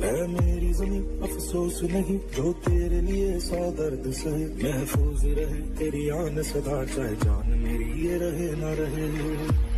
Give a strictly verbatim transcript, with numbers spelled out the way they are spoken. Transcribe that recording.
है मेरी जमीन अफसोस नहीं जो तेरे लिए सौ दर्द सहे, महफूज रहे तेरी आन सदा चाहे जान मेरी ये रहे ना रहे।